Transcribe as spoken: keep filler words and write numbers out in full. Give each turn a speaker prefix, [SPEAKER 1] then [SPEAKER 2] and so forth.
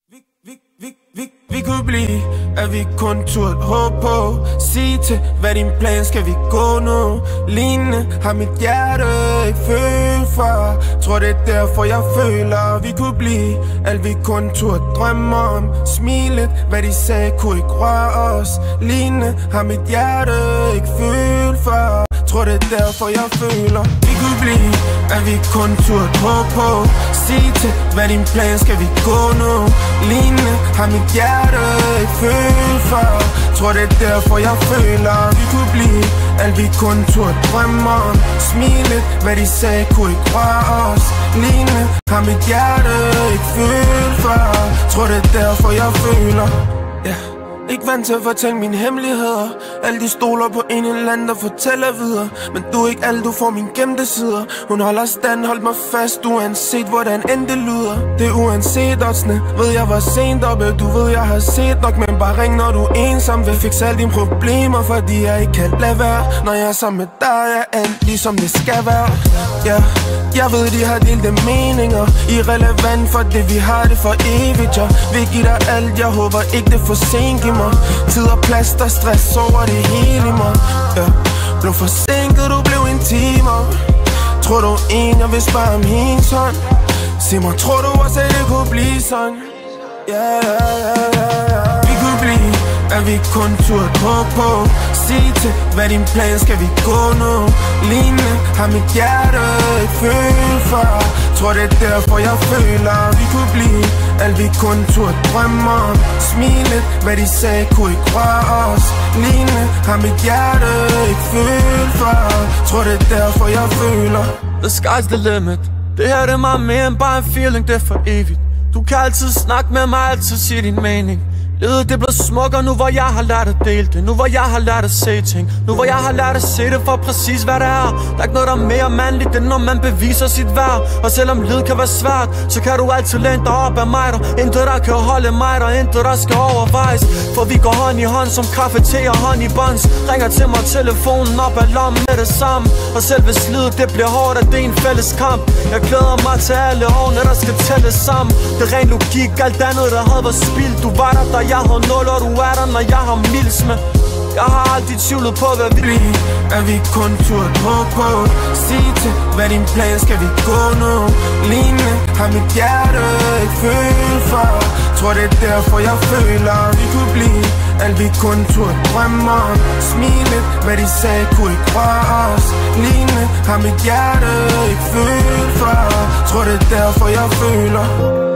[SPEAKER 1] Vi, vi, vi, vi, vi kunne blive, at vi kun turde håbe på. Sig til, hvad din plan, skal vi gå nu? Lignende har mit hjerte ikke følt for. Tror det er derfor jeg føler, vi kunne blive alt vi kun turde drømme om. Smilet, hvad de sagde, kunne ikke røre os. Lignende har mit hjerte ikke følt for. Tror det er derfor jeg føler, vi kunne blive, at vi kun turde håbe på. Sig til, hvad din plan, skal vi gå nu? Lignende har mit hjerte ikke følt for. Tror det er derfor jeg føler, vi kunne blive alt vi kun turde drømme om. Smilet, hvad de sagde, kunne ikke røre os. Lignende har mit hjerte ikke følt for. Tror det er derfor jeg føler, ja. Ikke vant til at fortælle mine hemmeligheder. Alle de stoler på en eller anden, der fortæller videre. Men du er ikke alle, du får mine gemte sider. Hun holder stand, hold mig fast, uanset hvordan end det lyder. Det er uanset oddsene, ved jeg var sent oppe. Du ved jeg har set nok, men bare ring når du er ensom. Vil fikse alle dine problemer, fordi jeg ikke kan lade være. Når jeg er sammen med dig, er alt ligesom det skal være. Ja, yeah. Jeg ved de har delte meninger. Irrelevant for det, vi har det for evigt. Jeg vil give dig alt, jeg håber ikke det forsinker mig. Tid og plads, der stress over det hele i mig. Ja, blev forsinket, du blev en timer. Tror du en, jeg vil spørge om hendes hånd? Sig mig, tror du også, at det kunne blive sådan? Ja, ja, ja, ja, ja. Vi kunne blive, at vi kun turde håbe på. Sig til, hvad din plan, skal vi gå nu? Lignende har mit hjerte ikke følt for. Tror det er derfor jeg føler, vi kunne blive alt vi kun turde drømme om. Smilet, hvad de sagde, kunne ikke røre os. Lignende har mit hjerte ikke følt for. Tror det er derfor jeg føler.
[SPEAKER 2] The sky's the limit. Det her det er meget mere end bare en feeling, det er for evigt. Du kan altid snakke med mig, altid sige din mening. Livet det blev smukkere nu, hvor jeg har lært at dele det. Nu hvor jeg har lært at se ting. Nu hvor jeg har lært at se det for præcis hvad det er. Der er ikke noget der er mere mandligt, end når man beviser sit værd. Og selvom lyd kan være svært, så kan du altid læne dig op af mig der. Intet der kan holde mig der, intet der skal overvejes. For vi går hånd i hånd som kaffe, te og hånd i buns. Ringer til mig telefonen op af lommen med det samme. Og selv hvis livet det bliver hårdt, er det en fælles kamp. Jeg glæder mig til alle årene, der skal tælles sammen. Det er ren logik, alt andet der havde været spildt. Du var der, der jeg har nul, og du er der, når jeg har mils med. Jeg har aldrig tvivlet på, hvad vi
[SPEAKER 1] bliver, at vi kun turde håbe på. Sig til, hvad din plan, skal vi gå nu? Lignende har mit hjerte ikke følt for. Tror det er derfor jeg føler, vi kunne blive alt vi kun turde drømme om. Smilet, hvad de sagde, kunne ikke røre os. Lignende har mit hjerte ikke følt for. Tror det er derfor jeg føler.